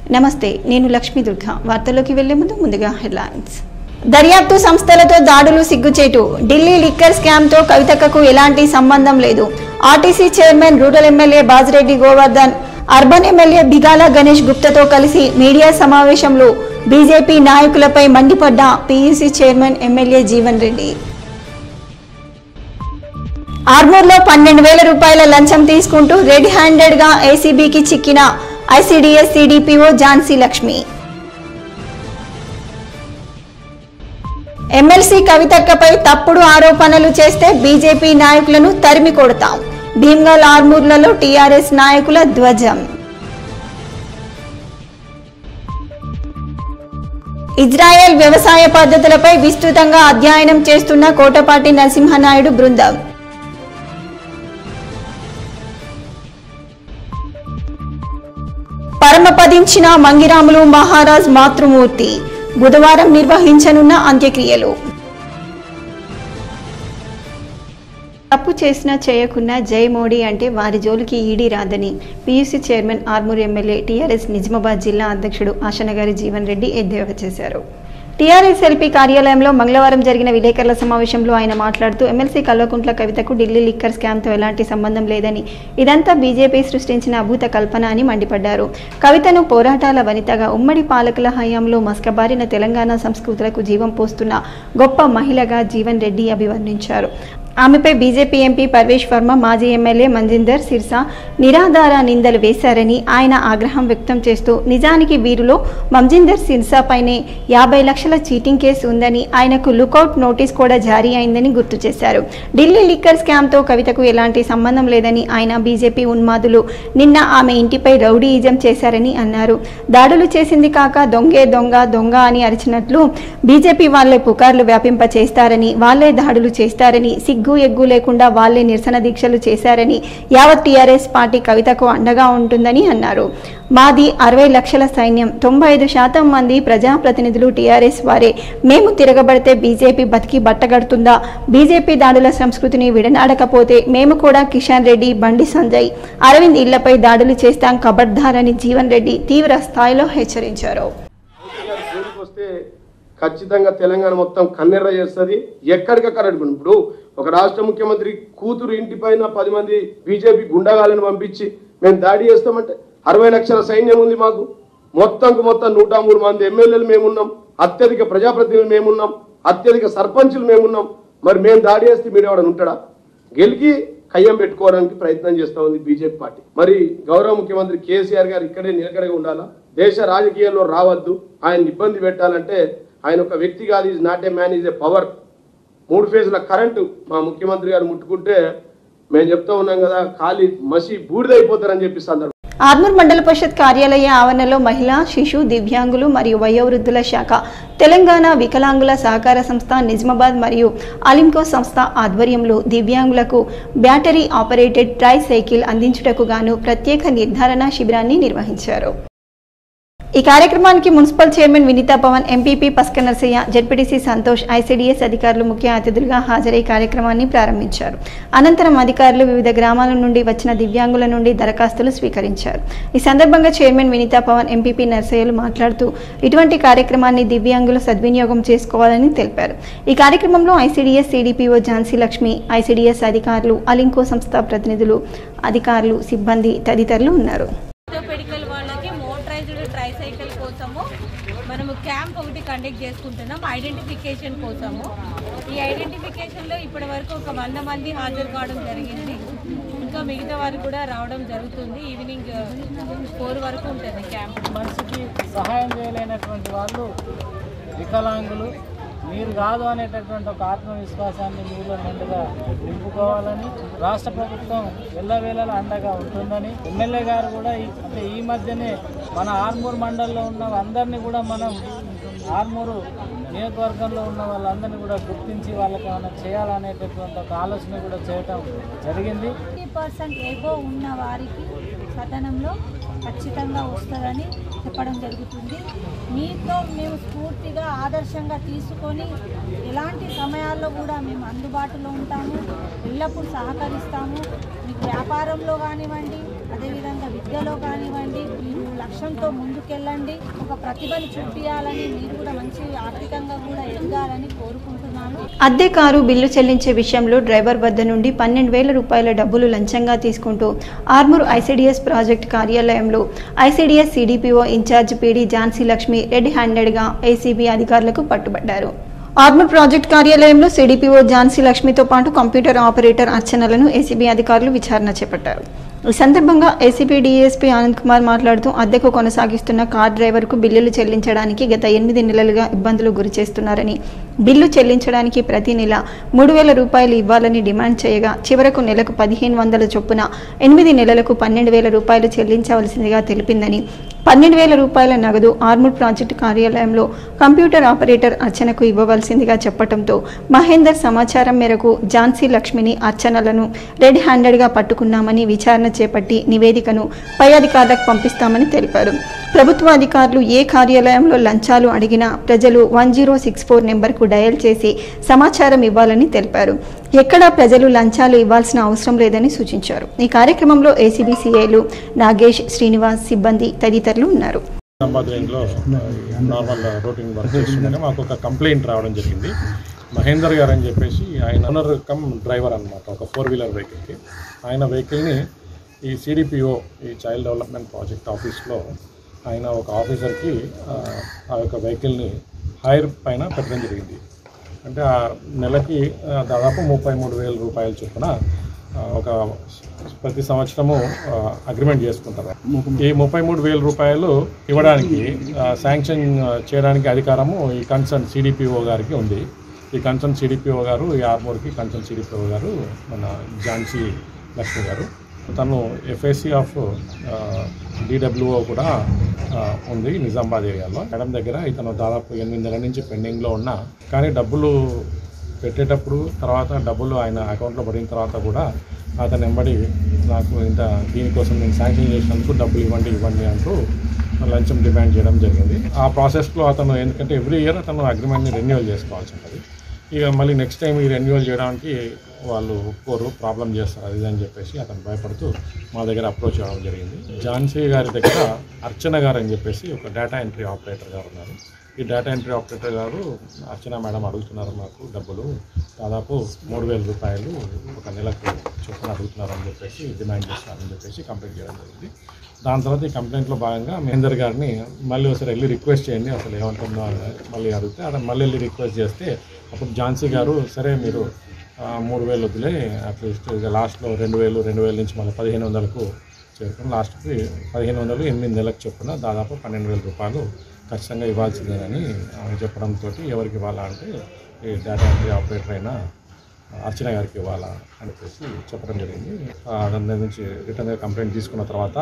నమస్తే, నేను లక్ష్మీ దుర్గా. వార్తల్లోకి వెళ్లే ముందుగా హెడ్లైన్స్. దర్యాప్తు సంస్థలతో దాడులు సిగ్గుచేటు. ఢిల్లీ లిక్కర్ స్కామ్తో కవితక్కకు ఎలాంటి సంబంధం లేదు. RTC chairman, rural MLA Bajireddy Govardhan, urban MLA Bigala Ganesh గుప్తాతో కలిసి మీడియా సమావేశంలో బీజేపీ నాయకులపై మండిపడ్డ PUC chairman MLA Jeevan Reddy. ఆర్మూర్లో 12,000 రూపాయల లంచం తీసుకుంటూ రెడ్ హ్యాండెడ్ గా ఏసీబీకి చిక్కిన ICDS CDPO Jhansi Lakshmi. MLC కవితక్కపై తప్పుడు ఆరోపణలు చేస్తే బీజేపీ నాయకులను తరిమి కొడతాం. భీమ్గల్, ఆర్మూర్లలో టీఆర్ఎస్ నాయకుల ధ్వజం. ఇజ్రాయెల్ వ్యవసాయ పద్ధతులపై విస్తృతంగా అధ్యయనం చేస్తున్న కోటపాటి నరసింహనాయుడు బృందం. పరమపదించిన మంగిరాములు మహారాజ్ మాతృమూర్తి. బుధవారం నిర్వహించనున్న అంత్యక్రియలు. తప్పు చేసినా చేయకున్నా జై మోడీ అంటే వారి జోలికి ఈడీ రాదని PUC chairman, Armoor MLA, TRS Nizamabad జిల్లా అధ్యక్షుడు ఆశనగారి జీవన్ రెడ్డి ఎద్దేవా చేశారు. టీఆర్ఎస్ ఎల్పీ కార్యాలయంలో మంగళవారం జరిగిన విలేకరుల సమావేశంలో ఆయన మాట్లాడుతూ ఎమ్మెల్సీ కల్వకుంట్ల కవితకు ఢిల్లీ లిక్కర్ స్కామ్తో ఎలాంటి సంబంధం లేదని, ఇదంతా బీజేపీ సృష్టించిన అభూత కల్పన అని మండిపడ్డారు. కవితను పోరాటాల వనితగా, ఉమ్మడి పాలకుల హయాంలో మస్కబారిన తెలంగాణ సంస్కృతులకు జీవం పోస్తున్న గొప్ప మహిళగా జీవన్ రెడ్డి అభివర్ణించారు. ఆమెపై బీజేపీ ఎంపీ పర్వేష్ వర్మ, మాజీ ఎమ్మెల్యే మంజిందర్ సిర్సా నిరాధార నిందలు వేశారని ఆయన ఆగ్రహం వ్యక్తం చేస్తూ, నిజానికి వీరిలో మంజిందర్ సిర్సా పైనే 50 లక్షల చీటింగ్ కేసు ఉందని, ఆయనకు లుకౌట్ నోటీస్ కూడా జారీ అయిందని గుర్తు చేశారు. ఢిల్లీ లిక్కర్ స్కామ్తో కవితకు ఎలాంటి సంబంధం లేదని ఆయన, బీజేపీ ఉన్మాదులు నిన్న ఆమె ఇంటిపై రౌడీయిజం చేశారని అన్నారు. దాడులు చేసింది కాక దొంగే దొంగ దొంగ అని అరిచినట్లు బీజేపీ వాళ్లే పుకార్లు వ్యాపింప చేస్తారని, వాళ్లే దాడులు చేస్తారని, సిగ్గు ఎగ్గు లేకుండా వాళ్లే నిరసన దీక్షలు చేశారని, యావత్ టీఆర్ఎస్ పార్టీ కవితకు అండగా ఉంటుందని అన్నారు. మాది 60 లక్షల సైన్యం, 95% మంది ప్రజాప్రతినిధులు టీఆర్ఎస్ వారే. మేము తిరగబడితే బీజేపీ బతికి బట్టగడుతుందా? బీజేపీ దాడుల సంస్కృతిని విడనాడకపోతే మేము కూడా కిషన్ రెడ్డి, బండి సంజయ్, అరవింద్ ఇళ్లపై దాడులు చేస్తాం, ఖబర్దారని జీవన్ రెడ్డి తీవ్ర స్థాయిలో హెచ్చరించారు. ఖచ్చితంగా తెలంగాణ మొత్తం కన్నెర్ర చేస్తుంది. ఎక్కడికక్కడ అడుగును. ఇప్పుడు ఒక రాష్ట్ర ముఖ్యమంత్రి కూతురు ఇంటిపైన 10 మంది బీజేపీ గుండాగాలను పంపించి మేము దాడి చేస్తామంటే 60 లక్షల సైన్యం ఉంది మాకు. మొత్తం 103 మంది ఎమ్మెల్యేలు మేమున్నాం, అత్యధిక ప్రజాప్రతినిధులు మేమున్నాం, అత్యధిక సర్పంచులు మేమున్నాం. మరి మేము దాడి చేస్తే మీరు ఎవడని ఉంటాడా? గెలికి కయ్యం పెట్టుకోవడానికి ప్రయత్నం చేస్తూ ఉంది బీజేపీ పార్టీ. మరి గౌరవ ముఖ్యమంత్రి కేసీఆర్ గారు ఇక్కడే నిలకడగా ఉండాలా? దేశ రాజకీయాల్లో రావద్దు. ఆయన ఇబ్బంది పెట్టాలంటే ఆయన ఒక వ్యక్తి కాదు, is not a man, is a power. 3 ఫేజ్ల కరెంటు మా ముఖ్యమంత్రి గారు ముట్టుకుంటే మేము చెప్తా ఉన్నాం కదా, ఖాళీ మసి బూడిదైపోతారని చెప్పి సందర్భం. ఆర్మూర్ మండల పరిషత్ కార్యాలయ ఆవరణలో మహిళా, శిశు, దివ్యాంగులు మరియు వయోవృద్ధుల శాఖ, తెలంగాణ వికలాంగుల సహకార సంస్థ నిజామాబాద్ మరియు అలింకో సంస్థ ఆధ్వర్యంలో దివ్యాంగులకు బ్యాటరీ ఆపరేటెడ్ ట్రై సైకిల్ అందించుటకు గాను ప్రత్యేక నిర్ధారణ శిబిరాన్ని నిర్వహించారు. ఈ కార్యక్రమానికి municipal chairman Vineetha Pavan, MPP Paska Narasayya, ZPTC Santosh, ICDS అధికారులు ముఖ్య అతిథులుగా హాజరై కార్యక్రమాన్ని ప్రారంభించారు. అనంతరం అధికారులు వివిధ గ్రామాల నుండి వచ్చిన దివ్యాంగుల నుండి దరఖాస్తులు స్వీకరించారు. ఈ సందర్భంగా చైర్మన్ వినీతా పవన్, ఎంపీపీ నరసయ్యలు మాట్లాడుతూ ఇటువంటి కార్యక్రమాన్ని దివ్యాంగులు సద్వినియోగం చేసుకోవాలని తెలిపారు. ఈ కార్యక్రమంలో ICDS CDPO Jhansi Lakshmi, ICDS అధికారులు, అలింకో సంస్థ ప్రతినిధులు, అధికారులు, సిబ్బంది తదితరులు ఉన్నారు. ట్రైసైకిల్ కోసము మనము క్యాంప్ ఒకటి కండక్ట్ చేసుకుంటున్నాం ఐడెంటిఫికేషన్ కోసము. ఈ ఐడెంటిఫికేషన్లో ఇప్పటి వరకు ఒక 100 మంది హాజరు కావడం జరిగింది. ఇంకా మిగతా వారు కూడా రావడం జరుగుతుంది. ఈవినింగ్ 4 వరకు ఉంటుంది క్యాంప్. మనిషికి సహాయం చేయలేనటువంటి వాళ్ళు, వికలాంగులు, మీరు కాదు అనేటటువంటి ఒక ఆత్మవిశ్వాసాన్ని మీలో నిండుగా నింపుకోవాలని, రాష్ట్ర ప్రభుత్వం ఎల్లవేళలా అండగా ఉంటుందని, ఎమ్మెల్యే గారు కూడా ఈ మధ్యనే మన ఆర్మూర్ మండలంలో ఉన్న అందరినీ కూడా మనం ఆర్మూరు నియోజకవర్గంలో ఉన్న వాళ్ళందరినీ కూడా గుర్తించి వాళ్ళకి ఏమైనా చేయాలనేటటువంటి ఒక ఆలోచన కూడా చేయటం జరిగింది. 50% ఎబో ఉన్న వారికి సదనంలో ఖచ్చితంగా వస్తుందని చెప్పడం జరుగుతుంది. మీతో మేము స్ఫూర్తిగా ఆదర్శంగా తీసుకొని ఎలాంటి సమయాల్లో కూడా మేము అందుబాటులో ఉంటాము, ఎల్లప్పుడూ సహకరిస్తాము. మీకు వ్యాపారంలో కానివ్వండి, అదేవిధంగా విద్యలో కానివ్వండి మీరు లక్ష్యంతో ముందుకెళ్ళండి, ఒక ప్రతిభని చూపించాలని, మీరు కూడా మంచి ఆర్థికంగా కూడా ఎదగాలని కోరుకుంటున్నాను. అద్దె కారు బిల్లు చెల్లించే విషయంలో డ్రైవర్ వద్ద నుండి 12,000 రూపాయల డబ్బులు లంచంగా తీసుకుంటూ ఆర్మూర్ ఐసీడీఎస్ ప్రాజెక్ట్ కార్యాలయంలో ICDS CDPO in charge PD Jhansi Lakshmi red హ్యాండెడ్గా ఏసీబీ అధికారులకు పట్టుబడ్డారు. ఆర్మూర్ ప్రాజెక్ట్ కార్యాలయంలో సిడిపిఓ ఝాన్సీ లక్ష్మితో పాటు కంప్యూటర్ ఆపరేటర్ అర్చనలను ఏసీబీ అధికారులు విచారణ చేపట్టారు. ఈ సందర్భంగా ఏసీబీ డీఎస్పీ ఆనంద్ కుమార్ మాట్లాడుతూ అద్దెకు కొనసాగిస్తున్న కార్ డ్రైవర్కు బిల్లులు చెల్లించడానికి గత 8 నెలలుగా ఇబ్బందులు గురి చేస్తున్నారని, బిల్లు చెల్లించడానికి ప్రతి నెల 3,000 రూపాయలు ఇవ్వాలని డిమాండ్ చేయగా చివరకు నెలకు 1,500 చొప్పున 8 నెలలకు 12,000 రూపాయలు చెల్లించవలసిందిగా తెలిపిందని, 12,000 రూపాయల నగదు ఆర్మూర్ ప్రాజెక్టు కార్యాలయంలో కంప్యూటర్ ఆపరేటర్ అర్చనకు ఇవ్వవలసిందిగా చెప్పడంతో మహేందర్ సమాచారం మేరకు ఝాన్సీ లక్ష్మిని అర్చనలను రెడ్ హ్యాండెడ్గా పట్టుకున్నామని విచారణ చేపట్టి నివేదికను పై అధికారులకు పంపిస్తామని తెలిపారు. ప్రభుత్వ అధికారులు ఏ కార్యాలయంలో లంచాలు అడిగినా ప్రజలు 1064 నెంబర్కు డయల్ చేసి సమాచారం ఇవ్వాలని తెలిపారు. ఎక్కడా ప్రజలు లంచాలు ఇవ్వాల్సిన అవసరం లేదని సూచించారు. ఈ కార్యక్రమంలో ఏసీబీ సిఐలు నాగేష్, శ్రీనివాస్, సిబ్బంది తదితరులు ఉన్నారు. నార్మల్ రూటింగ్ వర్క్ చేస్తుండగా మాకు ఒక కంప్లైంట్ రావడం జరిగింది. మహేందర్ గారు అని చెప్పేసి ఆయన ఓనర్ కమ్ డ్రైవర్ అనమాట, ఒక 4-వీలర్ వెహికల్కి. ఆయన వెహికల్ని ఈ సిడిపిఓ, ఈ చైల్డ్ డెవలప్మెంట్ ప్రాజెక్ట్ ఆఫీస్లో ఆయన ఒక ఆఫీసర్కి ఆ యొక్క వెహికల్ని హైర్ పైన పెట్టడం జరిగింది. అంటే ఆ నెలకి దాదాపు 33,000 రూపాయల చొప్పున ఒక ప్రతి సంవత్సరము అగ్రిమెంట్ చేసుకుంటారు. ఈ 33,000 రూపాయలు ఇవ్వడానికి శాంక్షన్ చేయడానికి అధికారము ఈ కన్సర్న్ సిడిపిఓ గారికి ఉంది. ఈ కన్సర్న్ సిడిపిఓ గారు, ఈ ఆర్మూర్కి కన్సర్న్ సిడిపిఓ గారు మన ఝాన్సీ లక్ష్మి గారు. తను ఎఫ్ఏసి ఆఫ్ డిడబ్ల్యూఓ కూడా ఉంది నిజామాబాద్ ఏరియాలో. మేడం దగ్గర ఇతను దాదాపు 8 నెలల నుంచి పెండింగ్లో ఉన్నా కానీ డబ్బులు పెట్టేటప్పుడు తర్వాత డబ్బులు ఆయన అకౌంట్లో పడిన తర్వాత కూడా అతను వెంబడి నాకు ఇంత దీనికోసం నేను శాంక్షన్ చేసినందుకు డబ్బులు ఇవ్వండి అంటూ లంచం డిమాండ్ చేయడం జరిగింది. ఆ ప్రాసెస్లో అతను ఎందుకంటే ఎవ్రీ ఇయర్ అతను అగ్రిమెంట్ని రెన్యువల్ చేసుకోవాల్సి ఉంటుంది. ఇక మళ్ళీ నెక్స్ట్ టైం ఈ రెన్యువల్ చేయడానికి వాళ్ళు ఒప్పుకోరు, ప్రాబ్లం చేస్తారు అది అని చెప్పేసి అతను భయపడుతూ మా దగ్గర అప్రోచ్ అవ్వడం జరిగింది. ఝాన్సీ గారి దగ్గర అర్చన గారు అని చెప్పేసి ఒక డేటా ఎంట్రీ ఆపరేటర్ గారు ఉన్నారు. ఈ డేటా ఎంట్రీ ఆపరేటర్ గారు అర్చన మేడం అడుగుతున్నారు మాకు డబ్బులు దాదాపు 3,000 రూపాయలు ఒక నెలకు చొప్పున అడుగుతున్నారని చెప్పేసి డిమాండ్ చేస్తున్నారని చెప్పేసి కంప్లైంట్ చేయడం జరిగింది. దాని తర్వాత ఈ కంప్లైంట్లో భాగంగా మహేందర్ గారిని మళ్ళీ ఒకసారి వెళ్ళి రిక్వెస్ట్ చేయండి అసలు ఏమంటుందో అని మళ్ళీ అడిగితే అక్కడ మళ్ళీ వెళ్ళి రిక్వెస్ట్ చేస్తే అప్పుడు ఝాన్సీ గారు సరే మీరు 3,000 వదిలే అట్లీస్ట్ ఇక లాస్ట్లో 2,000 నుంచి మళ్ళీ 1,500కు చేరుకుని లాస్ట్కి 1,500 8 నెలలకు చొప్పున దాదాపు 12,000 రూపాయలు ఖచ్చితంగా ఇవ్వాల్సిందేనని చెప్పడంతో ఎవరికి ఇవ్వాలా అంటే ఈ డేటా ఎంట్రీ ఆపరేటర్ అయిన అర్చన గారికి ఇవ్వాలా అని చెప్పేసి చెప్పడం జరిగింది. దాని నుంచి రిటర్న్గా కంప్లైంట్ తీసుకున్న తర్వాత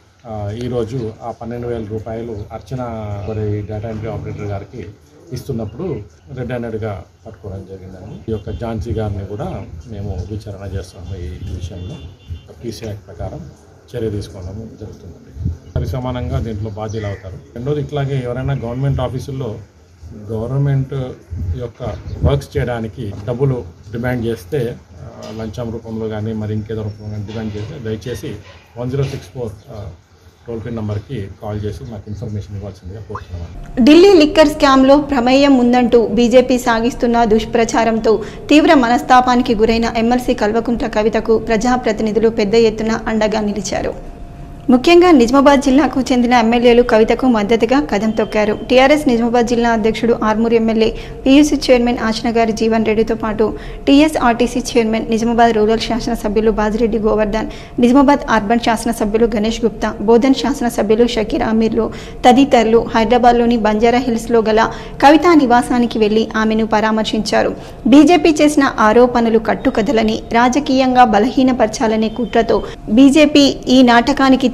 ఈరోజు ఆ 12,000 రూపాయలు అర్చన మరి డేటా ఎంట్రీ ఆపరేటర్ గారికి ఇస్తున్నప్పుడు రెడ్ హ్యాండెడ్గా పట్టుకోవడం జరిగిందని ఈ యొక్క ఝాన్సీ గారిని కూడా మేము విచారణ చేస్తాము. ఈ విషయంలో పీసీ యాక్ట్ ప్రకారం చర్య తీసుకోవడం జరుగుతుందండి. సమానంగా దీంట్లో బాధ్యులు అవుతారు. రెండోది ఇట్లాగే ఎవరైనా గవర్నమెంట్ ఆఫీసుల్లో గవర్నమెంట్ యొక్క వర్క్స్ చేయడానికి డబ్బులు డిమాండ్ చేస్తే లంచం రూపంలో కానీ మరి ఇంకేదో రూపంలో కానీ డిమాండ్ చేస్తే దయచేసి 1064 టోల్ ఫ్రీ నంబర్కి కాల్ చేసి మాకు ఇన్ఫర్మేషన్ ఇవ్వాల్సిందిగా కోరుతున్నాను. ఢిల్లీ లిక్కర్ స్కామ్లో ప్రమేయం ఉందంటూ బీజేపీ సాగిస్తున్న దుష్ప్రచారంతో తీవ్ర మనస్తాపానికి గురైన ఎమ్మెల్సీ కల్వకుంట్ల కవితకు ప్రజాప్రతినిధులు పెద్ద ఎత్తున అండగా నిలిచారు. ముఖ్యంగా నిజామాబాద్ జిల్లాకు చెందిన ఎమ్మెల్యేలు కవితకు మద్దతుగా కదం తొక్కారు. టీఆర్ఎస్ నిజామాబాద్ జిల్లా అధ్యక్షుడు Armoor MLA PUC chairman Asannagari Jeevan రెడ్డితో పాటు టీఎస్ఆర్టీసీ చైర్మన్, నిజామాబాద్ రూరల్ శాసనసభ్యులు బాజిరెడ్డి గోవర్ధన్, నిజామాబాద్ అర్బన్ శాసనసభ్యులు గణేష్ గుప్తా, బోధన్ శాసనసభ్యులు షకీర్ అమీర్లు తదితరులు హైదరాబాద్లోని బంజారా హిల్స్లో గల కవిత నివాసానికి వెళ్లి ఆమెను పరామర్శించారు. బీజేపీ చేసిన ఆరోపణలు కట్టుకథలని, రాజకీయంగా బలహీనపరచాలనే కుట్రతో బీజేపీ ఈ నాటకానికి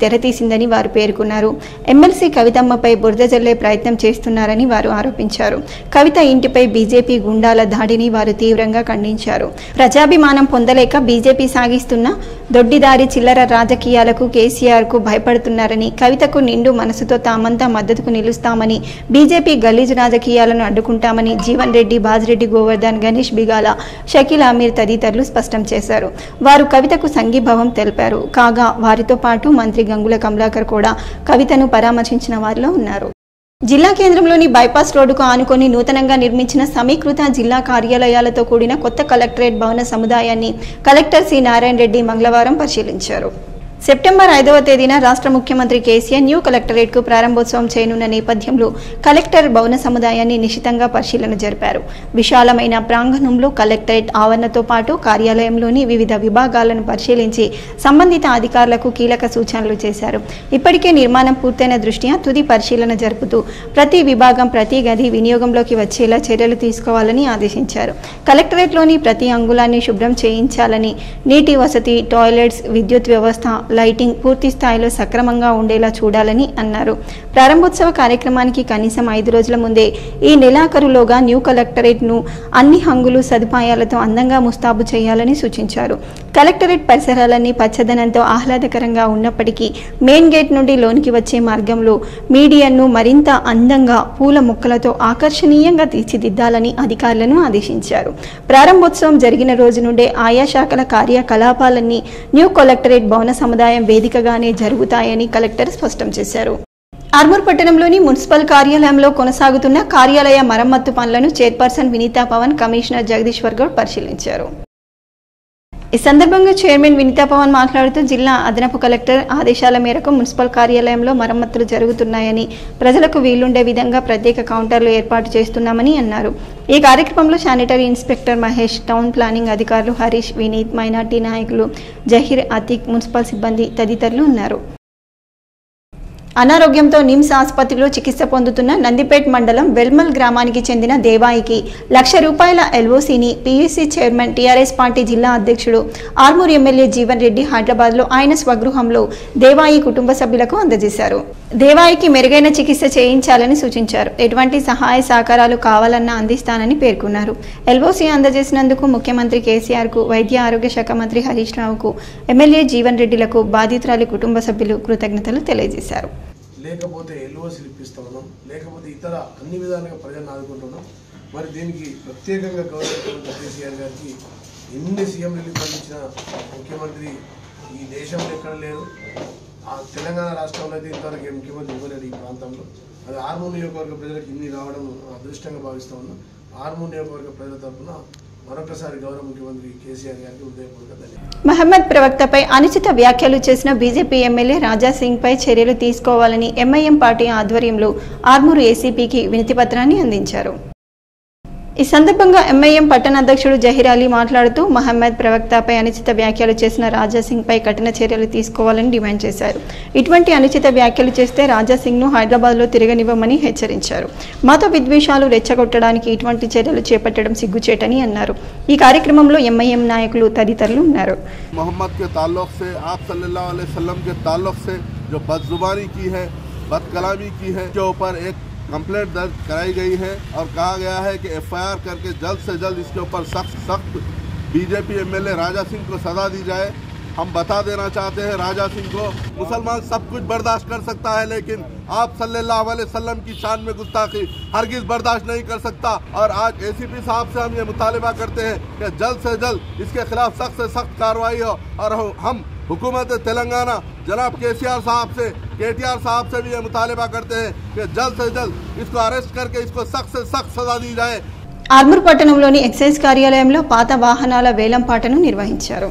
తెరతీసిందని వారు పేర్కొన్నారు. ఎమ్మెల్సీ కవితమ్మపై బురద జల్లే ప్రయత్నం చేస్తున్నారని వారు ఆరోపించారు. కవిత ఇంటిపై బీజేపీ గుండాల దాడిని వారు తీవ్రంగా ఖండించారు. ప్రజాభిమానం పొందలేక బీజేపీ సాగిస్తున్న దొడ్డిదారి చిల్లర రాజకీయాలకు కేసీఆర్కు భయపడుతున్నారని, కవితకు నిండు మనసుతో తామంతా మద్దతుకు నిలుస్తామని, బీజేపీ గలీజు రాజకీయాలను అడ్డుకుంటామని జీవన్ రెడ్డి, బాజిరెడ్డి గోవర్ధన్, గణేష్ బిగాల, షకీల్ అమీర్ తదితరులు స్పష్టం చేశారు. వారు కవితకు సంఘీభావం తెలిపారు. కాగా వారితో పాటు మంత్రి గంగుల కమలాకర్ కూడా కవితను పరామర్శించిన వారిలో ఉన్నారు. జిల్లా కేంద్రంలోని బైపాస్ రోడ్డుకు ఆనుకొని నూతనంగా నిర్మించిన సమీకృత జిల్లా కార్యాలయాలతో కూడిన కొత్త కలెక్టరేట్ భవన సముదాయాన్ని కలెక్టర్ సి నారాయణ రెడ్డి మంగళవారం పరిశీలించారు. సెప్టెంబర్ 5వ తేదీన రాష్ట్ర ముఖ్యమంత్రి కేసీఆర్ న్యూ కలెక్టరేట్కు ప్రారంభోత్సవం చేయనున్న నేపథ్యంలో కలెక్టర్ భవన సముదాయాన్ని నిశితంగా పరిశీలన జరిపారు. విశాలమైన ప్రాంగణంలో కలెక్టరేట్ ఆవరణతో పాటు కార్యాలయంలోని వివిధ విభాగాలను పరిశీలించి సంబంధిత అధికారులకు కీలక సూచనలు చేశారు. ఇప్పటికే నిర్మాణం పూర్తయిన దృష్ట్యా తుది పరిశీలన జరుపుతూ ప్రతి విభాగం, ప్రతి గది వినియోగంలోకి వచ్చేలా చర్యలు తీసుకోవాలని ఆదేశించారు. కలెక్టరేట్లోని ప్రతి అంగుళాన్ని శుభ్రం చేయించాలని, నీటి వసతి, టాయిలెట్స్, విద్యుత్ వ్యవస్థ, లైటింగ్ పూర్తి స్థాయిలో సక్రమంగా ఉండేలా చూడాలని అన్నారు. ప్రారంభోత్సవ కార్యక్రమానికి కనీసం 5 రోజుల ముందే ఈ నెలాఖరులోగా న్యూ కలెక్టరేట్ను అన్ని హంగులు, సదుపాయాలతో అందంగా ముస్తాబు చేయాలని సూచించారు. కలెక్టరేట్ పరిసరాలన్నీ పచ్చదనంతో ఆహ్లాదకరంగా ఉన్నప్పటికీ మెయిన్ గేట్ నుండి లోనికి వచ్చే మార్గంలో మీడియన్ను మరింత అందంగా పూల మొక్కలతో ఆకర్షణీయంగా తీర్చిదిద్దాలని అధికారులను ఆదేశించారు. ప్రారంభోత్సవం జరిగిన రోజు నుండే ఆయా శాఖల కార్యకలాపాలన్నీ న్యూ కలెక్టరేట్ భవన సముదాయం వేదికగానే జరుగుతాయని కలెక్టర్ స్పష్టం చేశారు. ఆర్మూర్ పట్టణంలోని మున్సిపల్ కార్యాలయంలో కొనసాగుతున్న కార్యాలయ మరమ్మత్తు పనులను చైర్పర్సన్ వినీతా పవన్, కమిషనర్ జగదీశ్వర్ గౌడ్ పరిశీలించారు. ఈ సందర్భంగా చైర్మన్ వినీతా పవన్ మాట్లాడుతూ జిల్లా అదనపు కలెక్టర్ ఆదేశాల మేరకు మున్సిపల్ కార్యాలయంలో మరమ్మతులు జరుగుతున్నాయని, ప్రజలకు వీలుండే విధంగా ప్రత్యేక కౌంటర్లు ఏర్పాటు చేస్తున్నామని అన్నారు. ఈ కార్యక్రమంలో sanitary inspector Mahesh, town planning అధికారులు హరీష్, వినీత్, మైనార్టీ నాయకులు జహీర్, అతీక్, మున్సిపల్ సిబ్బంది తదితరులు ఉన్నారు. అనారోగ్యంతో నిమ్స్ ఆసుపత్రిలో చికిత్స పొందుతున్న నందిపేట్ మండలం వెల్మల్ గ్రామానికి చెందిన దేవాయికి ₹1,00,000 ఎల్ఓసీని పీయూసీ చైర్మన్, టీఆర్ఎస్ పార్టీ జిల్లా అధ్యక్షుడు, ఆర్మూర్ ఎమ్మెల్యే జీవన్ రెడ్డి హైదరాబాద్లో ఆయన స్వగృహంలో దేవాయి కుటుంబ సభ్యులకు అందజేశారు. దేవాయికి మెరుగైన చికిత్స చేయించాలని సూచించారు. ఎటువంటి సహాయ సహకారాలు కావాలన్నా అందిస్తానని పేర్కొన్నారు. ఎల్ఓసీ అందజేసినందుకు ముఖ్యమంత్రి కేసీఆర్కు, వైద్య ఆరోగ్య శాఖ మంత్రి హరీష్ రావుకు, ఎమ్మెల్యే జీవన్ రెడ్డిలకు బాధితురాలి కుటుంబ సభ్యులు కృతజ్ఞతలు తెలియజేశారు. లేకపోతే ఎల్ఓసీలు ఇప్పిస్తా ఉన్నాం, లేకపోతే ఇతర అన్ని విధాలుగా ప్రజలను ఆదుకుంటున్నాం. మరి దీనికి ప్రత్యేకంగా గౌరవ కేసీఆర్ గారికి ఎన్ని సీఎం రిలీఫ్ అందించిన ముఖ్యమంత్రి ఈ దేశంలో ఎక్కడ లేరు. ఆ తెలంగాణ రాష్ట్రంలో అయితే ఇంతవరకు ముఖ్యమంత్రి ఇవ్వలేడు. ఈ ప్రాంతంలో అది ఆర్మూర్ నియోజకవర్గ ప్రజలకు ఇన్ని రావడం అదృష్టంగా భావిస్తూ ఉన్నాం. ఆర్మూర్ నియోజకవర్గ ప్రజల తరఫున మరొకసారి గౌరవ ముఖ్యమంత్రి కేసీఆర్ గారికి హృదయపూర్వక ధన్యవాదాలు. మహమ్మద్ ప్రవక్తపై అనుచిత వ్యాఖ్యలు చేసిన బీజేపీ ఎమ్మెల్యే రాజా సింగ్ పై చర్యలు తీసుకోవాలని ఎంఐఎం పార్టీ ఆధ్వర్యంలో ఆర్మూరు ఏసీపీకి వినతిపత్రాన్ని అందించారు. ఈ సందర్భంగా ఎంఐఎం పట్టణ అధ్యక్షుడు జహీర్ అలీ మాట్లాడుతూ మహమ్మద్ ప్రవక్తపై అనుచిత వ్యాఖ్యలు చేసిన రాజా సింగ్ పై కఠిన చర్యలు తీసుకోవాలని డిమాండ్ చేశారు. ఇటువంటి అనుచిత వ్యాఖ్యలు చేస్తే రాజా సింగ్ ను హైదరాబాద్లో తిరగనివ్వమని హెచ్చరించారు. మత విద్వేషాలు రెచ్చగొట్టడానికి ఇటువంటి చర్యలు చేపట్టడం సిగ్గుచేటని అన్నారు. ఈ కార్యక్రమంలో ఎంఐఎం నాయకులు తదితరులు ఉన్నారు. మొహమ్మద్ के ताल्लुक से, आप सल्लल्लाहु अलैहि वसल्लम के ताल्लुक से जो बदजुबानी की है, बदकलामी की है, के ऊपर एक कंप्लेंट दर्ज कराई गई है और कहा गया है कि एफआईआर करके जल्द से जल्द इसके ऊपर सख्त बीजेपी एमएलए राजा सिंह को सजा दी जाए। हम बता देना चाहते हैं राजा सिंह को, मुसलमान सब कुछ बर्दाश्त कर सकता है, लेकिन आप सल्लल्लाहु अलैहि वसल्लम की शान में गुस्ताखी हरगिज बर्दाश्त नहीं कर सकता। और आज एसीपी साहब से हम ये मुतालिबा करते हैं कि जल्द से जल्द इसके खिलाफ सख्त से सख्त कार्रवाई हो। और हम हुकूमत तेलंगाना जनाब केसीआर साहब से, केटीआर साहब से भी ये मुतालिबा करते हैं कि जल्द से जल्द इसको अरेस्ट करके इसको सख्त से सख्त सजा दी जाए। ఆర్మూర్ పట్టణంలోని ఎక్సైజ్ కార్యాలయంలో పాత వాహనాల వేలం పాటను నిర్వహించారు.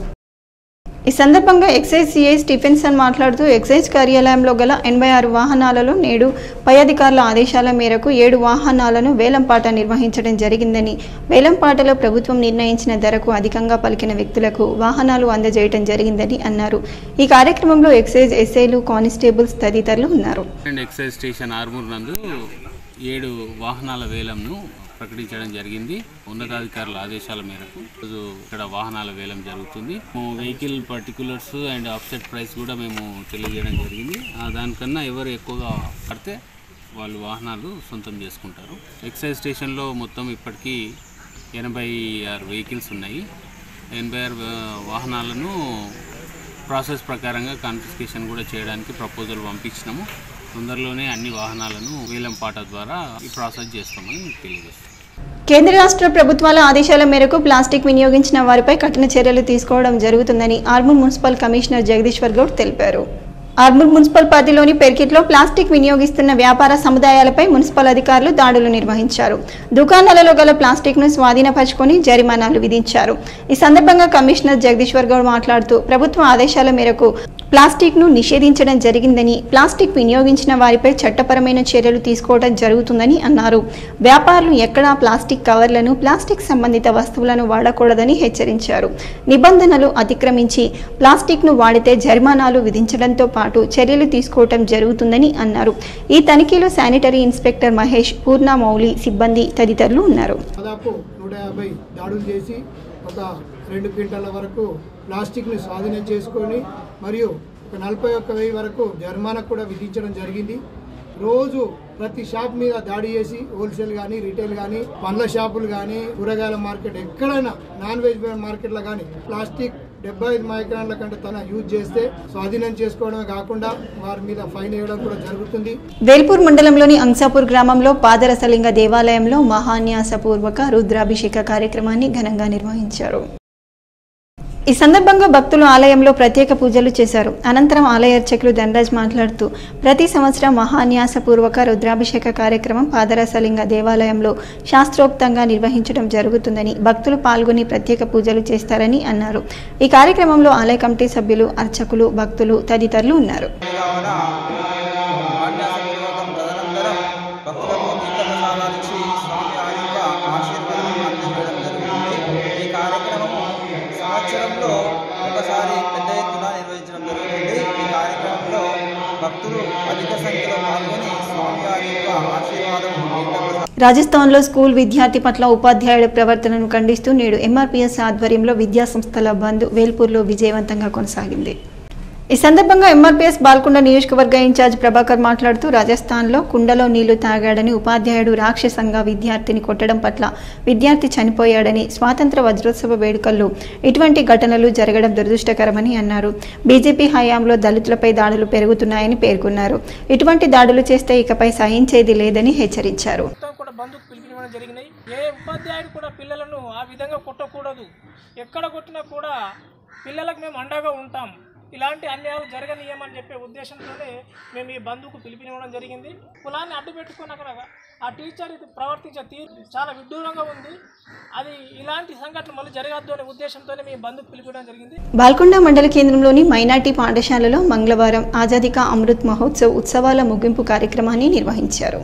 ఈ సందర్భంగా ఎక్సైజ్ సిఐ స్టీఫెన్సన్ మాట్లాడుతూ ఎక్సైజ్ కార్యాలయంలో గల 86 వాహనాలలో నేడు పై అధికారుల ఆదేశాల మేరకు 7 వాహనాలను వేలంపాట నిర్వహించడం జరిగిందని, వేలంపాటలో ప్రభుత్వం నిర్ణయించిన ధరకు అధికంగా పలికిన వ్యక్తులకు వాహనాలు అందజేయడం జరిగిందని అన్నారు. ఈ కార్యక్రమంలో ఎక్సైజ్ ఎస్ఐలు, కానిస్టేబుల్స్ తదితరులు ఉన్నారు. ఎక్సైజ్ స్టేషన్ ఆర్మూర్ నందు 7 వాహనాల వేలంను ప్రకటించడం జరిగింది. ఉన్నతాధికారుల ఆదేశాల మేరకు రోజు ఇక్కడ వాహనాల వేలం జరుగుతుంది. Vehicle particulars and offset price కూడా మేము తెలియజేయడం జరిగింది. దానికన్నా ఎవరు ఎక్కువగా పడితే వాళ్ళు వాహనాలు సొంతం చేసుకుంటారు. ఎక్సైజ్ స్టేషన్లో మొత్తం ఇప్పటికీ 86 వెహికల్స్ ఉన్నాయి. 86 వాహనాలను ప్రాసెస్ ప్రకారంగా కాన్ఫిస్కేషన్ కూడా చేయడానికి ప్రపోజల్ పంపించినాము. తొందరలోనే అన్ని వాహనాలను వేలం పాట ద్వారా ఈ ప్రాసెస్ చేస్తామని తెలియజేస్తాం. కేంద్ర రాష్ట్ర ప్రభుత్వాల ఆదేశాల మేరకు ప్లాస్టిక్ వినియోగించిన వారిపై కఠిన చర్యలు తీసుకోవడం జరుగుతుందని ఆర్మూర్ మున్సిపల్ కమిషనర్ జగదీశ్వర్ గౌడ్ తెలిపారు. ఆర్మూర్ మున్సిపల్ పరిధిలోని పెర్కిట్లో ప్లాస్టిక్ వినియోగిస్తున్న వ్యాపార సముదాయాలపై మున్సిపల్ అధికారులు దాడులు నిర్వహించారు. దుకాణాలలో గల ప్లాస్టిక్ ను స్వాధీనపరుచుకొని జరిమానాలు విధించారు. ఈ సందర్భంగా కమిషనర్ జగదీశ్వర్ గౌడ్ మాట్లాడుతూ ప్రభుత్వ ఆదేశాల మేరకు ప్లాస్టిక్ ను నిషేధించడం జరిగిందని, ప్లాస్టిక్ వినియోగించిన వారిపై చట్టపరమైన చర్యలు తీసుకోవడం జరుగుతుందని అన్నారు. వ్యాపారులు ఎక్కడా ప్లాస్టిక్ కవర్లను, ప్లాస్టిక్ సంబంధిత వస్తువులను వాడకూడదని హెచ్చరించారు. నిబంధనలు అతిక్రమించి ప్లాస్టిక్ ను వాడితే జరిమానాలు విధించడంతో పాటు చర్యలు తీసుకోవడం జరుగుతుందని అన్నారు. ఈ తనిఖీలో శానిటరీ ఇన్స్పెక్టర్ మహేష్, పూర్ణ మౌలి సిబ్బంది తదితరులు ఉన్నారు. దాదాపు 150 దాడులు చేసి ఒక 2 క్వింటాల వరకు ప్లాస్టిక్ని స్వాధీనం చేసుకొని మరియు ఒక 41,000 వరకు జరిమానా కూడా విధించడం జరిగింది. రోజు ప్రతి షాప్ మీద దాడి చేసి హోల్సేల్ కానీ, రిటైల్ కానీ, పండ్ల షాపులు కానీ, కూరగాయల మార్కెట్, ఎక్కడైనా నాన్ వెజ్ మార్కెట్లో కానీ ప్లాస్టిక్ 75 మైక్రాన్ల కంటే తన యూజ్ చేస్తే స్వాధీనం చేసుకోవడమే కాకుండా వారి మీద ఫైన్ వేయడం కూడా జరుగుతుంది. వేల్పూర్ మండలంలోని అంసాపూర్ గ్రామంలో పాదరసలింగ దేవాలయంలో మహాన్యాసపూర్వక రుద్రాభిషేక కార్యక్రమాన్ని ఘనంగా నిర్వహించారు. ఈ సందర్భంగా భక్తులు ఆలయంలో ప్రత్యేక పూజలు చేశారు. అనంతరం ఆలయ అర్చకులు ధనరాజ్ మాట్లాడుతూ ప్రతి సంవత్సరం మహాన్యాసపూర్వక రుద్రాభిషేక కార్యక్రమం పాదరసలింగ దేవాలయంలో శాస్త్రోక్తంగా నిర్వహించడం జరుగుతుందని, భక్తులు పాల్గొని ప్రత్యేక పూజలు చేస్తారని అన్నారు. ఈ కార్యక్రమంలో ఆలయ కమిటీ సభ్యులు, అర్చకులు, భక్తులు తదితరులు ఉన్నారు. ఒకసారి పెద్ద ఎత్తున నిర్వహించడం జరుగుతుంది. ఈ కార్యక్రమంలో భక్తులు అధిక సంఖ్యలో పాల్గొని స్వామివారి యొక్క ఆశీర్వాదం. రాజస్థాన్లో స్కూల్ విద్యార్థి పట్ల ఉపాధ్యాయుల ప్రవర్తనను ఖండిస్తూ నేడు ఎంఆర్పీఎస్ ఆధ్వర్యంలో విద్యాసంస్థల బంద్ వేల్పూర్లో విజయవంతంగా కొనసాగింది. ఈ సందర్భంగా ఎంఆర్పీఎస్ బాల్కొండ నియోజకవర్గ ఇన్ఛార్జ్ ప్రభాకర్ మాట్లాడుతూ రాజస్థాన్లో కుండలో నీళ్లు తాగాడని, ఉపాధ్యాయుడు రాక్షసంగా విద్యార్థిని కొట్టడం పట్ల విద్యార్థి చనిపోయాడని, స్వాతంత్ర వజ్రోత్సవ వేడుకల్లో ఇటువంటి ఘటనలు జరగడం దురదృష్టకరమని అన్నారు. బీజేపీ హయాంలో దళితులపై దాడులు పెరుగుతున్నాయని పేర్కొన్నారు. ఇటువంటి దాడులు చేస్తే ఇకపై సహించేది లేదని హెచ్చరించారు. జరిగినాయి. ఏ ఉపాధ్యాయుడు కూడా పిల్లలను ఆ విధంగా కొట్టకూడదు. ఎక్కడ కొట్టినా కూడా పిల్లలకు మేము అండగా ఉంటాం. ఇలాంటి అన్యాయాలు జరగనీయమని చెప్పే ఉద్దేశంతోనే మేము ఈ బంధుకు పిలిపినివ్వడం జరిగింది. కులాన్ని అడ్డు పెట్టుకుని అక్కడ ఆ టీచర్ ప్రవర్తించే తీరు చాలా విడ్డూరంగా ఉంది. అది ఇలాంటి సంఘటన మళ్ళీ జరగద్దు అనే ఉద్దేశంతోనే మేము బంధుకు పిలిపించడం జరిగింది. బాల్కొండ మండల కేంద్రంలోని మైనార్టీ పాఠశాలలో మంగళవారం ఆజాదీ కా అమృత్ మహోత్సవ్ ఉత్సవాల ముగింపు కార్యక్రమాన్ని నిర్వహించారు.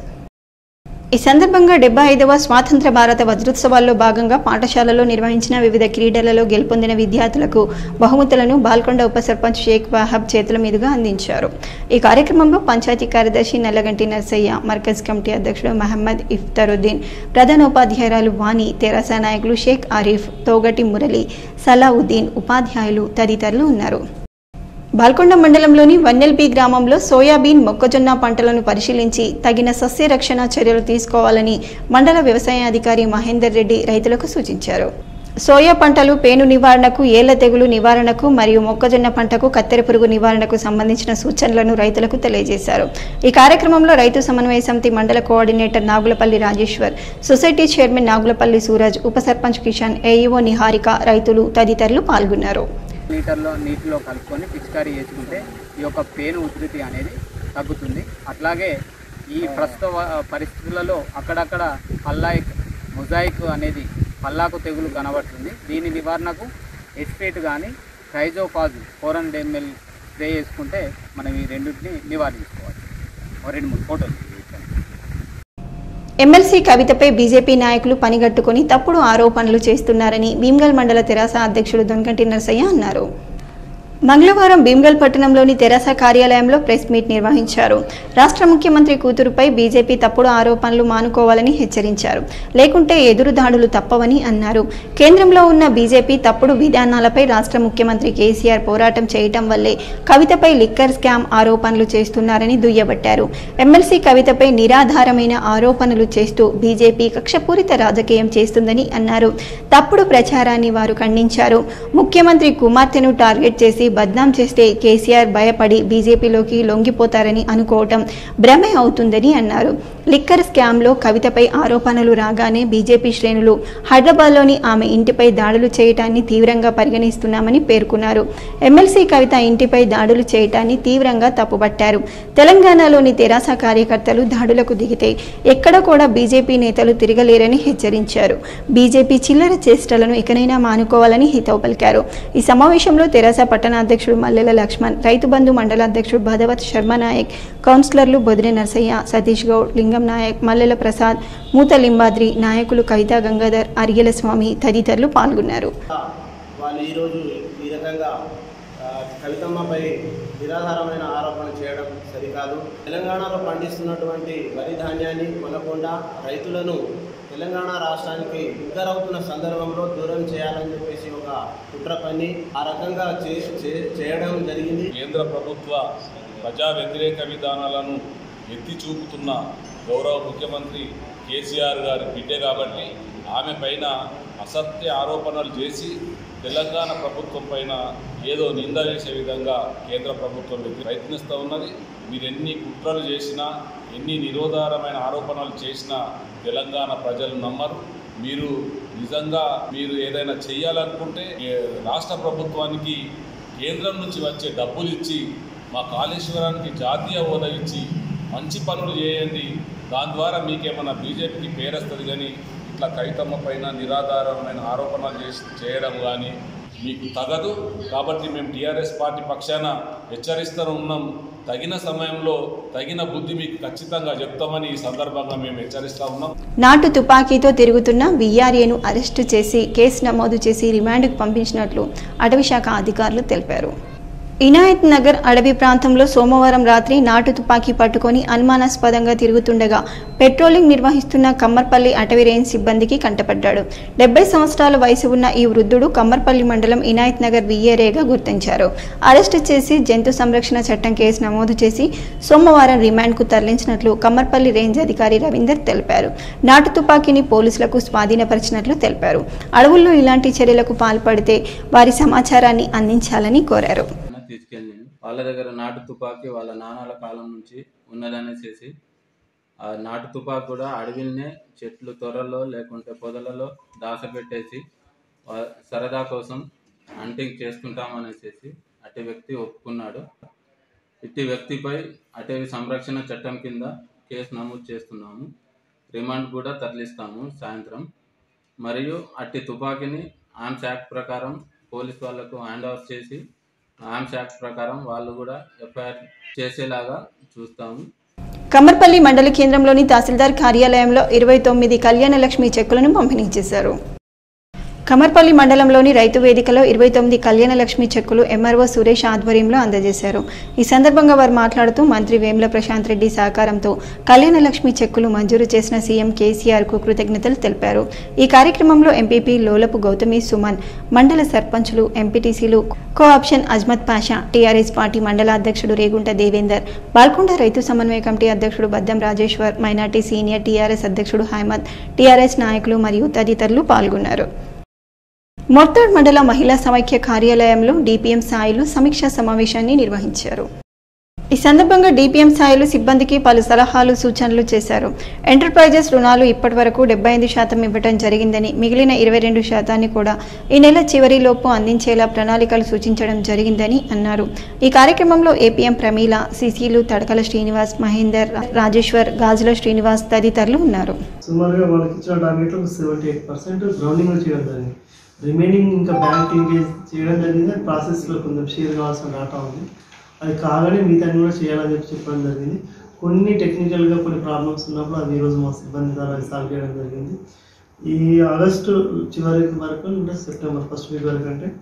ఈ సందర్భంగా 75వ స్వాతంత్ర భారత వజ్రోత్సవాల్లో భాగంగా పాఠశాలలో నిర్వహించిన వివిధ క్రీడలలో గెలుపొందిన విద్యార్థులకు బహుమతులను బాల్కొండ ఉప సర్పంచ్ షేక్ వాహబ్ చేతుల మీదుగా అందించారు. ఈ కార్యక్రమంలో పంచాయతీ కార్యదర్శి నల్లగంటి నర్సయ్య, మర్కజ్ కమిటీ అధ్యక్షుడు మహమ్మద్ ఇఫ్తరుద్దీన్, ప్రధానోపాధ్యాయురాలు వాణి, తెరాస నాయకులు షేక్ ఆరిఫ్, తోగటి మురళి, సలావుద్దీన్, ఉపాధ్యాయులు తదితరులు ఉన్నారు. బాల్కొండ మండలంలోని వన్నెల్పి గ్రామంలో సోయాబీన్, మొక్కజొన్న పంటలను పరిశీలించి తగిన సస్య రక్షణ చర్యలు తీసుకోవాలని మండల వ్యవసాయ అధికారి మహేందర్ రెడ్డి రైతులకు సూచించారు. సోయా పంటలు పేను నివారణకు, ఏళ్ల తెగులు నివారణకు మరియు మొక్కజొన్న పంటకు కత్తెర పురుగు నివారణకు సంబంధించిన సూచనలను రైతులకు తెలియజేశారు. ఈ కార్యక్రమంలో రైతు సమన్వయ సమితి మండల coordinator Nagulapalli Rajeshwar, society chairman Nagulapalli Suraj, ఉప సర్పంచ్ కిషన్, ఏఈఓ నిహారిక, రైతులు తదితరులు పాల్గొన్నారు. లీటర్లో నీటిలో కలుపుకొని పిచికారీ చేసుకుంటే ఈ యొక్క పేను ఉధృతి అనేది తగ్గుతుంది. అట్లాగే ఈ ప్రస్తుత పరిస్థితులలో అక్కడక్కడ మొజాయిక్ అనేది పల్లాకు తెగులు కనబడుతుంది. దీని నివారణకు ఎస్పేట్ కానీ ట్రైజోపాజ్ 400 ml స్ప్రే చేసుకుంటే మనం ఈ రెండింటిని నివారించుకోవాలి. 2-3 ఫోటోలు. ఎమ్మెల్సీ కవితపై బీజేపీ నాయకులు పనిగట్టుకుని తప్పుడు ఆరోపణలు చేస్తున్నారని భీమ్గల్ మండల తెరాస అధ్యక్షుడు దొంగంటి నర్సయ్య అన్నారు. మంగళవారం భీమ్గల్ పట్టణంలోని తెరాస కార్యాలయంలో ప్రెస్ మీట్ నిర్వహించారు. రాష్ట్ర ముఖ్యమంత్రి కూతురుపై బీజేపీ తప్పుడు ఆరోపణలు మానుకోవాలని హెచ్చరించారు. లేకుంటే ఎదురు దాడులు తప్పవని అన్నారు. కేంద్రంలో ఉన్న బీజేపీ తప్పుడు విధానాలపై రాష్ట్ర ముఖ్యమంత్రి కేసీఆర్ పోరాటం చేయటం వల్లే కవితపై లిక్కర్ స్కామ్ ఆరోపణలు చేస్తున్నారని దుయ్యబట్టారు. ఎమ్మెల్సీ కవితపై నిరాధారమైన ఆరోపణలు చేస్తూ బీజేపీ కక్షపూరిత రాజకీయం చేస్తుందని అన్నారు. తప్పుడు ప్రచారాన్ని వారు ఖండించారు. ముఖ్యమంత్రి కుమార్తెను టార్గెట్ చేసి బద్నాం చేస్తే కేసీఆర్ భయపడి బీజేపీలోకి లొంగిపోతారని అనుకోవటం భ్రమే అవుతుందని అన్నారు. లిక్కర్ స్కామ్లో కవితపై ఆరోపణలు రాగానే బీజేపీ శ్రేణులు హైదరాబాద్లోని ఆమె ఇంటిపై దాడులు చేయటాన్ని తీవ్రంగా పరిగణిస్తున్నామని పేర్కొన్నారు. ఎమ్మెల్సీ కవిత ఇంటిపై దాడులు చేయటాన్ని తీవ్రంగా తప్పుపట్టారు. తెలంగాణలోని తెరాస కార్యకర్తలు దాడులకు దిగితే ఎక్కడ కూడా బీజేపీ నేతలు తిరగలేరని హెచ్చరించారు. బీజేపీ చిల్లర చేష్టలను ఇకనైనా మానుకోవాలని హితవు పలికారు. ఈ సమావేశంలో తెరాస పట్టణ అధ్యక్షుడు మల్లెల లక్ష్మణ్, రైతు బంధు మండల అధ్యక్షుడు భదవత్ శర్మ నాయక్, కౌన్సిలర్లు బొదిరే నర్సయ్య, సతీష్ గౌడ్, లింగం నాయక్, మల్లెల ప్రసాద్, మూత లింబాద్రి, నాయకులు కవితా గంగాధర్, అరిగెల స్వామి తదితరులు పాల్గొన్నారు. వాళ్ళు ఈరోజు ఈ రకంగా కవితమ్మపై నిరాధారమైన ఆరోపణ చేయడం సరికాదు. తెలంగాణలో పండిస్తున్నటువంటి వరి ధాన్యాన్ని కొనకుండా రైతులను తెలంగాణ రాష్ట్రానికి ఉద్దరవుతున్న సందర్భంలో దూరం చేయాలని చెప్పేసి ఒక కుట్ర పని ఆ రకంగా చేయడం జరిగింది. కేంద్ర ప్రభుత్వ ప్రజా వ్యతిరేక విధానాలను ఎత్తి చూపుతున్న గౌరవ ముఖ్యమంత్రి కేసీఆర్ గారి బిడ్డే కాబట్టి ఆమె పైన అసత్య ఆరోపణలు చేసి తెలంగాణ ప్రభుత్వం పైన ఏదో నింద వేసే విధంగా కేంద్ర ప్రభుత్వం ప్రయత్నిస్తూ ఉన్నది. మీరు ఎన్ని కుట్రలు చేసినా, ఎన్ని నిరోధారమైన ఆరోపణలు చేసినా తెలంగాణ ప్రజలు నమ్మరు. మీరు నిజంగా ఏదైనా చేయాలనుకుంటే రాష్ట్ర ప్రభుత్వానికి కేంద్రం నుంచి వచ్చే డబ్బులు ఇచ్చి, మా కాళేశ్వరానికి జాతీయ హోదా ఇచ్చి మంచి పనులు చేయండి. దాని ద్వారా మీకేమన్నా బీజేపీకి పేరొస్తుంది. కానీ ఇట్లా కవితమ్మ పైన నిరాధారమైన ఆరోపణలు చేయడం కానీ మీకు తగదు. కాబట్టి మేము టీఆర్ఎస్ పార్టీ పక్షాన హెచ్చరిస్తూ ఉన్నాం. తగిన సమయంలో తగిన బుద్ధి మీకు ఖచ్చితంగా చెప్తామని ఈ సందర్భంగా మేము హెచ్చరిస్తూ ఉన్నాం. నాటు తుపాకీతో తిరుగుతున్న వీఆర్ఏను అరెస్టు చేసి కేసు నమోదు చేసి రిమాండ్కు పంపించినట్లు అటవీశాఖ అధికారులు తెలిపారు. ఇనాయత్ నగర్ అడవి ప్రాంతంలో సోమవారం రాత్రి నాటు తుపాకీ పట్టుకొని అనుమానాస్పదంగా తిరుగుతుండగా పెట్రోలింగ్ నిర్వహిస్తున్న కమ్మర్పల్లి అటవీ రేంజ్ సిబ్బందికి కంటపడ్డాడు. 70 సంవత్సరాల వయసు ఉన్న ఈ వృద్ధుడు కమ్మర్పల్లి మండలం ఇనాయత్ నగర్ వీఆర్ఏగా గుర్తించారు. అరెస్టు చేసి జంతు సంరక్షణ చట్టం కేసు నమోదు చేసి సోమవారం రిమాండ్కు తరలించినట్లు కమ్మర్పల్లి రేంజ్ అధికారి రవీందర్ తెలిపారు. నాటు తుపాకీని పోలీసులకు స్వాధీనపరిచినట్లు తెలిపారు. అడవుల్లో ఇలాంటి చర్యలకు పాల్పడితే వారి సమాచారాన్ని అందించాలని కోరారు. తీసుకెళ్ళి వాళ్ళ దగ్గర నాటు తుపాకీ వాళ్ళ నాన్నల కాలం నుంచి ఉన్నదనేసి ఆ నాటు తుపాకీ కూడా అడవిలోనే చెట్లు తొర్రల్లో లేకుంటే పొదలలో దాచపెట్టేసి సరదా కోసం హంటింగ్ చేసుకుంటామనేసి అటు వ్యక్తి ఒప్పుకున్నాడు. ఇట్టి వ్యక్తిపై అటవీ సంరక్షణ చట్టం కింద కేసు నమోదు చేస్తున్నాము. రిమాండ్ కూడా తరలిస్తాము సాయంత్రం. మరియు అట్టి తుపాకీని ఆర్మ్స్ యాక్ట్ ప్రకారం పోలీస్ వాళ్లకు హ్యాండ్ ఓవర్ చేసి ఆర్మ్స్ యాక్ట్ ప్రకారం వాళ్ళు కూడా ఎఫ్ఐఆర్ చేసేలాగా చూస్తాము. కమ్మర్పల్లి మండల కేంద్రంలోని తహసీల్దార్ కార్యాలయంలో 29 కళ్యాణ లక్ష్మి చెక్కులను పంపిణీ చేశారు. కమ్మర్పల్లి మండలంలోని రైతు వేదికలో 29 కళ్యాణ లక్ష్మి చెక్కులు ఎంఆర్ఓ సురేష్ ఆధ్వర్యంలో అందజేశారు. ఈ సందర్భంగా వారు మాట్లాడుతూ మంత్రి వేముల ప్రశాంత్ రెడ్డి సహకారంతో కళ్యాణ లక్ష్మి చెక్కులు మంజూరు చేసిన సీఎం కేసీఆర్కు కృతజ్ఞతలు తెలిపారు. ఈ కార్యక్రమంలో ఎంపీపీ లోలపు గౌతమి సుమన్, మండల సర్పంచులు, ఎంపీటీసీలు, కోఆప్షన్ అజ్మత్ పాషా, టీఆర్ఎస్ పార్టీ మండల అధ్యక్షుడు రేగుంట దేవేందర్, బాల్కొండ రైతు సమన్వయ కమిటీ అధ్యక్షుడు బద్దం రాజేశ్వర్, మైనార్టీ సీనియర్ టీఆర్ఎస్ అధ్యక్షుడు హైమద్, టీఆర్ఎస్ నాయకులు మరియు తదితరులు పాల్గొన్నారు. మోర్తాడ్ మండల మహిళా సమైక్య కార్యాలయంలో డిపిఎం స్థాయిలు సమీక్షా సమావేశాన్ని నిర్వహించారు. ఈ సందర్భంగా డిపిఎం స్థాయిలు సిబ్బందికి పలు సలహాలు, సూచనలు చేశారు. ఎంటర్ప్రైజెస్ రుణాలు ఇప్పటి వరకు 75% ఇవ్వడం జరిగిందని, మిగిలిన 22% కూడా ఈ నెల చివరిలోపు అందించేలా ప్రణాళికలు సూచించడం జరిగిందని అన్నారు. ఈ కార్యక్రమంలో ఏపీఎం ప్రమీల, సిసిలు తడకల శ్రీనివాస్, మహేందర్, రాజేశ్వర్, గాజుల శ్రీనివాస్ తదితరులు ఉన్నారు. రిమైనింగ్ ఇంకా బ్యాంక్ లింకేజ్ చేయడం జరిగింది. ప్రాసెస్లో కొంచెం షేర్ కావాల్సిన డేటా ఉంది. అది కాగానే మిగతా కూడా చేయాలని చెప్పడం జరిగింది. కొన్ని టెక్నికల్గా కొన్ని ప్రాబ్లమ్స్ ఉన్నప్పుడు అది ఈరోజు మా సిబ్బంది ద్వారా సాల్వ్ చేయడం జరిగింది. ఈ ఆగస్టు చివరి వరకు అంటే సెప్టెంబర్ 1st వీక్ వరకు అంటే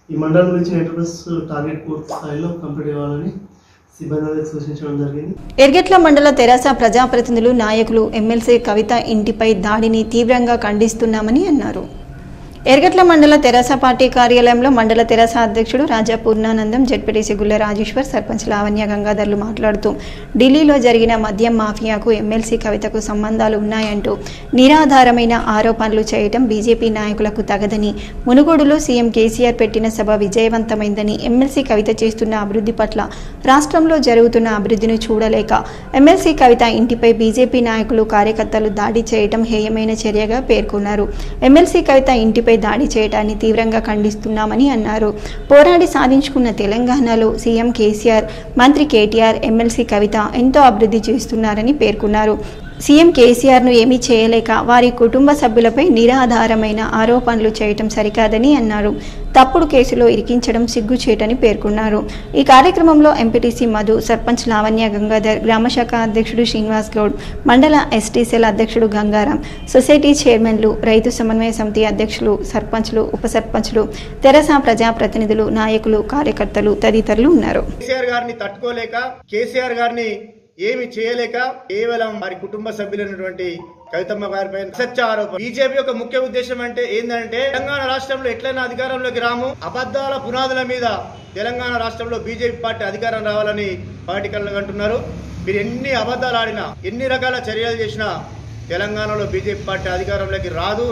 ఈ మండలంలో ఇచ్చిన ఎంటర్ప్రైజ్ టార్గెట్ పూర్తి స్థాయిలో కంప్లీట్ అవ్వాలని సిబ్బందికి సూచించడం జరిగింది. ఎర్గెట్ల మండల తెరాస ప్రజాప్రతినిధులు నాయకులు ఎమ్మెల్సీ కవిత ఇంటిపై దాడిని తీవ్రంగా ఖండిస్తున్నామని అన్నారు. ఎర్గట్ల మండల తెరాస పార్టీ కార్యాలయంలో మండల తెరాస అధ్యక్షుడు రాజా పూర్ణానందం, జడ్పీటీసీ గుల్ల రాజేశ్వర్, సర్పంచ్ లావణ్య గంగాధర్లు మాట్లాడుతూ ఢిల్లీలో జరిగిన మద్యం మాఫియాకు ఎమ్మెల్సీ కవితకు సంబంధాలు ఉన్నాయంటూ నిరాధారమైన ఆరోపణలు చేయటం బీజేపీ నాయకులకు తగదని, మునుగోడులో సీఎం కేసీఆర్ పెట్టిన సభ విజయవంతమైందని, ఎమ్మెల్సీ కవిత చేస్తున్న అభివృద్ధి పట్ల రాష్ట్రంలో జరుగుతున్న అభివృద్ధిని చూడలేక ఎమ్మెల్సీ కవిత ఇంటిపై బీజేపీ నాయకులు కార్యకర్తలు దాడి చేయటం హేయమైన చర్యగా పేర్కొన్నారు. ఎమ్మెల్సీ కవిత ఇంటిపై దాడి చేయడాన్ని తీవ్రంగా ఖండిస్తున్నామని అన్నారు. పోరాడి సాధించుకున్న తెలంగాణలో సీఎం కేసీఆర్, మంత్రి కేటీఆర్, ఎమ్మెల్సీ కవిత ఎంతో అభివృద్ధి చేస్తున్నారని పేర్కొన్నారు. సీఎం కేసీఆర్ను ఏమీ చేయలేక వారి కుటుంబ సభ్యులపై నిరాధారమైన ఆరోపణలు చేయటం సరికాదని అన్నారు. తప్పుడు కేసులో ఇరికించడం సిగ్గుచేటని పేర్కొన్నారు. ఈ కార్యక్రమంలో ఎంపీటీసీ మధు, సర్పంచ్ లావణ్య గంగాధర్, గ్రామశాఖ అధ్యక్షుడు శ్రీనివాస్ గౌడ్, మండల ఎస్టీసెల్ అధ్యక్షుడు గంగారాం, సొసైటీ చైర్మన్లు, రైతు సమన్వయ సమితి అధ్యక్షులు, సర్పంచ్లు, ఉప సర్పంచ్లు, తెరాస ప్రజాప్రతినిధులు, నాయకులు, కార్యకర్తలు తదితరులు ఉన్నారు. కేసీఆర్ గారిని తట్టుకోలేక, కేసీఆర్ గారిని ఏమి చేయలేక కేవలం వారి కుటుంబ సభ్యులైనటువంటి కవితమ్మ గారిపై సత్య ఆరోపణ. బీజేపీ యొక్క ముఖ్య ఉద్దేశం అంటే ఏంటంటే తెలంగాణ రాష్ట్రంలో ఎట్లయినా అధికారంలోకి రాము, అబద్ధాల పునాదుల మీద తెలంగాణ రాష్ట్రంలో బీజేపీ పార్టీ అధికారం రావాలని పార్టీ కళ్ళు అంటున్నారు. మీరు ఎన్ని అబద్ధాలు ఆడినా, ఎన్ని రకాల చర్యలు చేసినా తెలంగాణలో బీజేపీ పార్టీ అధికారంలోకి రాదు.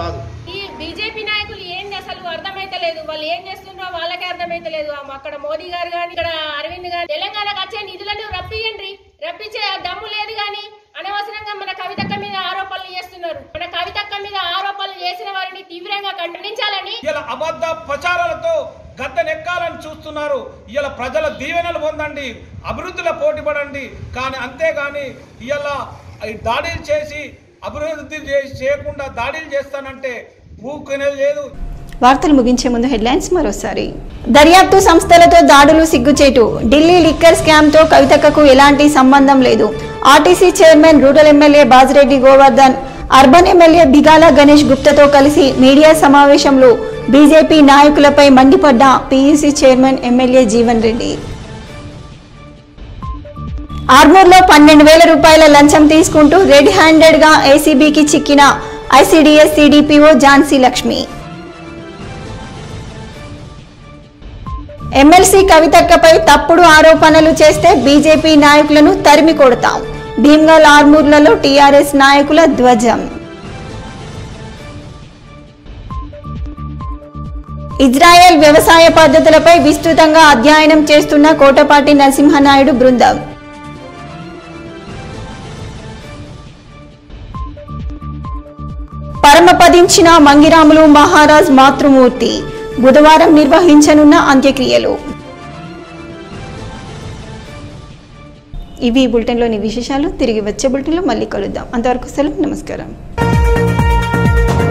ఈ బీజేపీ నాయకులు ఏంది అసలు అర్థమైతలేదు. వాళ్ళు ఏం చేస్తున్నారో వాళ్ళకే అర్థమైతలేదు. అక్కడ మోదీ గారు గాని, ఇక్కడ అరవింద్ గారు తెలంగాణకు వచ్చే నిధులను రప్పించే దమ్ము లేదు గాని అనవసరంగా మన కవితక్క మీద ఆరోపణలు చేస్తున్నారు. మన కవితక్క మీద ఆరోపణలు చేసిన వారిని తీవ్రంగా ఖండించాలని, ఇలా అబద్ధ ప్రచారాలతో గద్దెనెక్కాలని చూస్తున్నారు. ఇలా ప్రజల దీవెనలు పొందండి, అభివృద్ధిలో పోటీపడండి, కానీ అంతేగాని ఇలా దాడులు చేసి అభివృద్ధి చేయకుండా దాడులు చేస్తానంటే ఊరుకునేది లేదు. వార్తలు ముగించే ముందు హెడ్లైన్స్ మరోసారి. దర్యాప్తు సంస్థలతో దాడులు సిగ్గుచేటు. ఢిల్లీ లిక్కర్ స్కామ్తో కవితక్కకు ఎలాంటి సంబంధం లేదు. RTC chairman, rural MLA Bajireddy Govardhan, urban MLA Bigala Ganesh గుప్తాతో కలిసి మీడియా సమావేశంలో బీజేపీ నాయకులపై మండిపడ్డ PUC chairman MLA Jeevan Reddy. ఆర్మూర్లో 12,000 రూపాయల లంచం తీసుకుంటూ రెడ్ హ్యాండెడ్ గా ఏసీబీకి చిక్కిన ICDS CDPO Jhansi Lakshmi. MLC కవితక్కపై తప్పుడు ఆరోపణలు చేస్తే బీజేపీ నాయకులను తరిమి కొడతాం. భీమ్గల్, ఆర్మూర్లలో టీఆర్ఎస్ నాయకుల ధ్వజం. ఇజ్రాయెల్ వ్యవసాయ పద్ధతులపై విస్తృతంగా అధ్యయనం చేస్తున్న కోటపాటి నరసింహనాయుడు బృందం. పరమపదించిన మంగిరాములు మహారాజ్ మాతృమూర్తి. బుధవారం నిర్వహించనున్న అంత్యక్రియలు. ఇవి బులెటిన్లోని విశేషాలు. తిరిగి వచ్చే బులెటిన్లో మళ్ళీ కలుద్దాం. అంతవరకు సెలవు. నమస్కారం.